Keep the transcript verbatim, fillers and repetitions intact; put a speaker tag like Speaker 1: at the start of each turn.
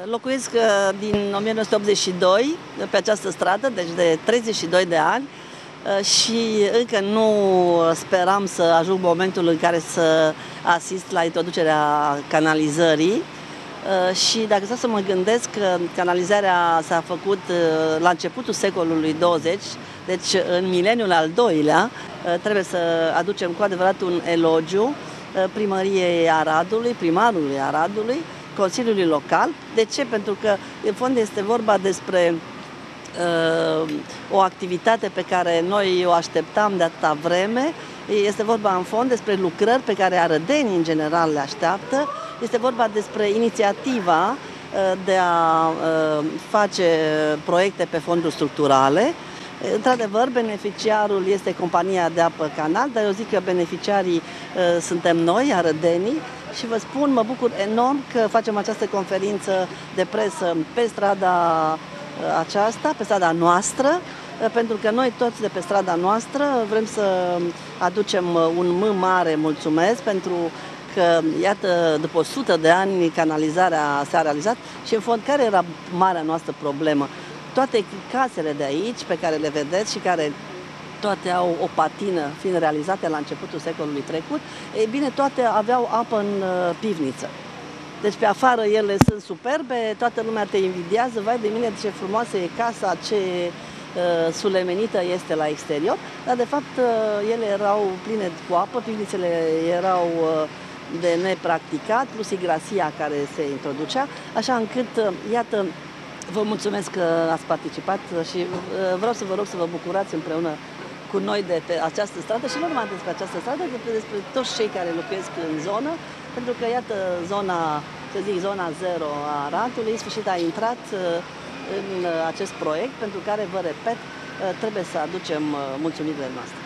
Speaker 1: Locuiesc din o mie nouă sute optzeci și doi pe această stradă, deci de treizeci și doi de ani, și încă nu speram să ajung momentul în care să asist la introducerea canalizării. Și dacă să, să mă gândesc că canalizarea s-a făcut la începutul secolului douăzeci, deci în mileniul al doilea, trebuie să aducem cu adevărat un elogiu primăriei Aradului, primarului Aradului, Consiliului Local. De ce? Pentru că, în fond, este vorba despre uh, o activitate pe care noi o așteptam de atâta vreme. Este vorba, în fond, despre lucrări pe care arădenii, în general, le așteaptă. Este vorba despre inițiativa uh, de a uh, face proiecte pe fonduri structurale. Într-adevăr, beneficiarul este compania de apă Canal, dar eu zic că beneficiarii uh, suntem noi, arădenii, și vă spun, mă bucur enorm că facem această conferință de presă pe strada uh, aceasta, pe strada noastră, uh, pentru că noi toți de pe strada noastră vrem să aducem uh, un M mare mulțumesc, pentru că, iată, după o sută de ani canalizarea s-a realizat și, în fond, care era marea noastră problemă? Toate casele de aici, pe care le vedeți și care toate au o patină, fiind realizate la începutul secolului trecut, ei bine, toate aveau apă în uh, pivniță. Deci pe afară ele sunt superbe, toată lumea te invidiază, vai de mine ce frumoasă e casa, ce uh, sulemenită este la exterior, dar de fapt uh, ele erau pline cu apă, pivnițele erau uh, de nepracticat, plus igrasia care se introducea, așa încât, uh, iată, vă mulțumesc că ați participat și vreau să vă rog să vă bucurați împreună cu noi de pe această stradă și nu numai despre această stradă, despre, despre toți cei care locuiesc în zonă, pentru că, iată, zona, să zic, zona zero a Aradului, în sfârșit a intrat în acest proiect, pentru care, vă repet, trebuie să aducem mulțumirile noastre.